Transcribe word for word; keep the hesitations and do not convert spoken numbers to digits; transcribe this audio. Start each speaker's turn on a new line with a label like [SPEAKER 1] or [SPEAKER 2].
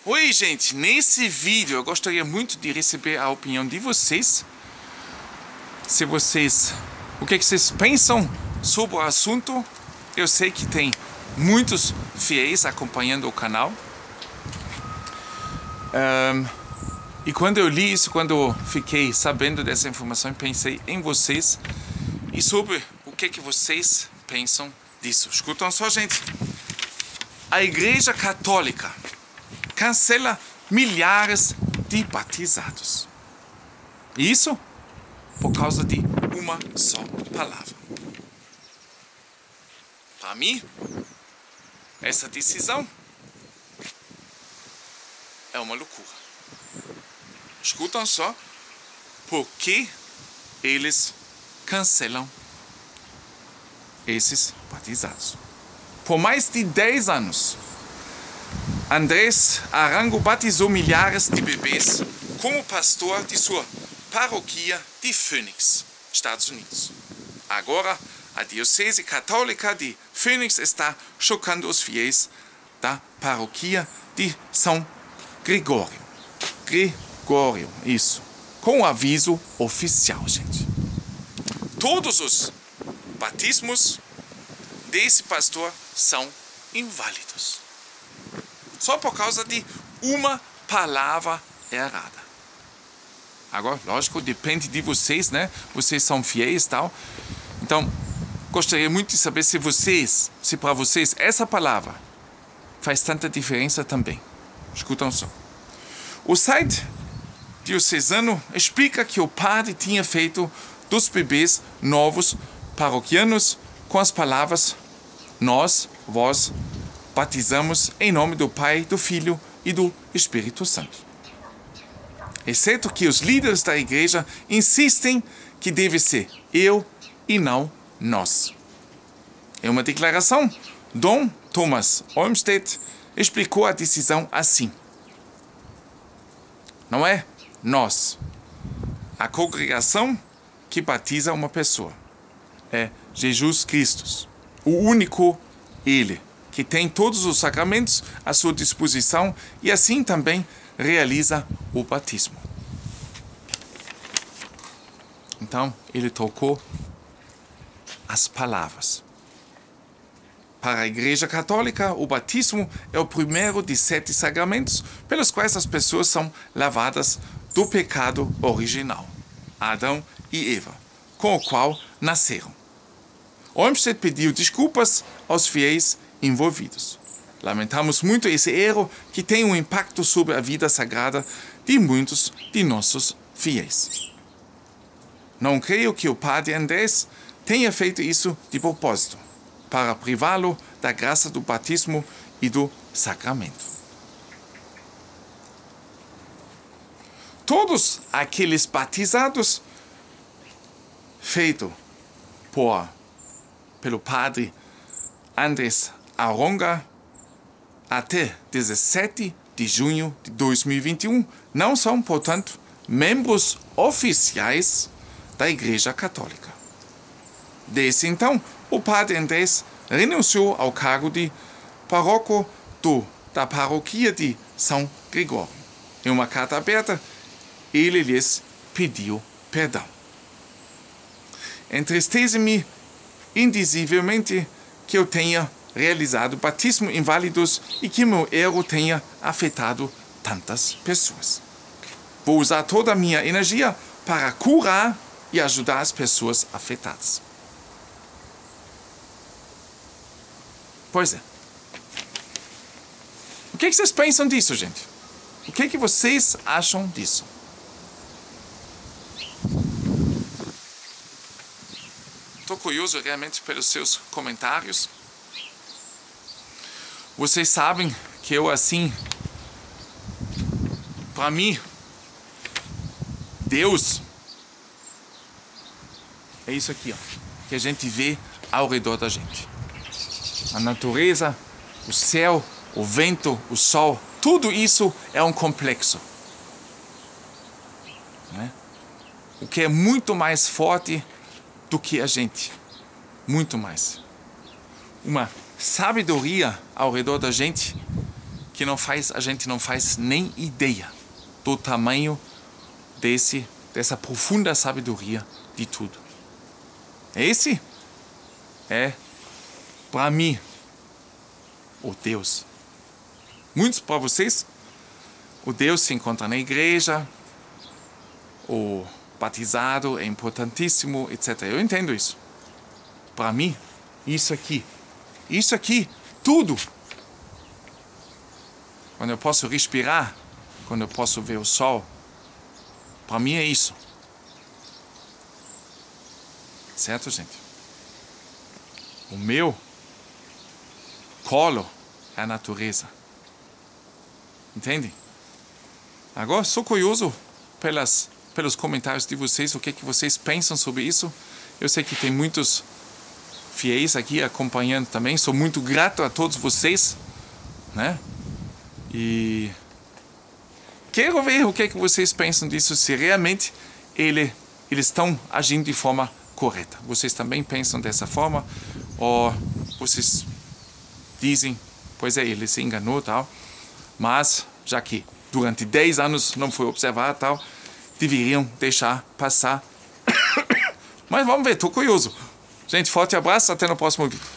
[SPEAKER 1] Oi, gente, nesse vídeo eu gostaria muito de receber a opinião de vocês. Se vocês, o que, que vocês pensam sobre o assunto? Eu sei que tem muitos fiéis acompanhando o canal. Um, e quando eu li isso, quando eu fiquei sabendo dessa informação, pensei em vocês e sobre o que, que vocês pensam disso. Escutam só, gente. A Igreja Católica cancela milhares de batizados. Isso por causa de uma só palavra. Para mim, essa decisão é uma loucura. Escutam só por que eles cancelam esses batizados. Por mais de dez anos, Andrés Arango batizou milhares de bebês como pastor de sua paróquia de Phoenix, Estados Unidos. Agora, a Diocese Católica de Phoenix está chocando os fiéis da paróquia de São Gregório. Gregório, isso. Com aviso oficial, gente. Todos os batismos desse pastor são inválidos. Só por causa de uma palavra errada. Agora, lógico, depende de vocês, né? Vocês são fiéis e tal. Então, gostaria muito de saber se vocês, se para vocês essa palavra faz tanta diferença também. Escutam só. O site diocesano explica que o padre tinha feito dos bebês novos paroquianos com as palavras: nós, vós, batizamos em nome do Pai, do Filho e do Espírito Santo. Exceto que os líderes da igreja insistem que deve ser eu e não nós. Em uma declaração, Dom Thomas Olmsted explicou a decisão assim: não é nós, a congregação que batiza uma pessoa. É Jesus Cristo, o único Ele, que tem todos os sacramentos à sua disposição e assim também realiza o batismo. Então, ele trocou as palavras. Para a Igreja Católica, o batismo é o primeiro de sete sacramentos pelos quais as pessoas são lavadas do pecado original, Adão e Eva, com o qual nasceram. Olmsted pediu desculpas aos fiéis envolvidos. Lamentamos muito esse erro que tem um impacto sobre a vida sagrada de muitos de nossos fiéis. Não creio que o padre Andrés tenha feito isso de propósito, para privá-lo da graça do batismo e do sacramento. Todos aqueles batizados feitos por, pelo padre Andrés Arango até dezessete de junho de dois mil e vinte e um não são, portanto, membros oficiais da Igreja Católica. Desde então, o padre Andrés renunciou ao cargo de pároco do, da paróquia de São Gregório. Em uma carta aberta, ele lhes pediu perdão. Entristece-me indizivelmente que eu tenha realizado batismo inválidos e que meu erro tenha afetado tantas pessoas. Vou usar toda a minha energia para curar e ajudar as pessoas afetadas. Pois é. O que, que vocês pensam disso, gente? O que, que vocês acham disso? Estou curioso realmente pelos seus comentários. Vocês sabem que eu, assim, para mim, Deus é isso aqui, ó, que a gente vê ao redor da gente. A natureza, o céu, o vento, o sol, tudo isso é um complexo, né? O que é muito mais forte do que a gente. Muito mais. Uma sabedoria ao redor da gente que não faz, a gente não faz nem ideia do tamanho desse, dessa profunda sabedoria de tudo. Esse é, para mim, o Deus. Muitos para vocês, o Deus se encontra na igreja, o batizado é importantíssimo, etcétera. Eu entendo isso. Para mim, isso aqui, isso aqui, tudo. Quando eu posso respirar, quando eu posso ver o sol, para mim é isso. Certo, gente? O meu colo é a natureza. Entende? Agora, sou curioso pelas, pelos comentários de vocês, o que, que vocês pensam sobre isso. Eu sei que tem muitos fiéis aqui acompanhando também. Sou muito grato a todos vocês, né? E quero ver o que, é que vocês pensam disso, se realmente ele, eles estão agindo de forma correta. Vocês também pensam dessa forma? Ou vocês dizem, pois é, ele se enganou e tal, mas já que durante dez anos não foi observado tal, deveriam deixar passar. Mas vamos ver, tô curioso. Gente, forte abraço, até no próximo vídeo.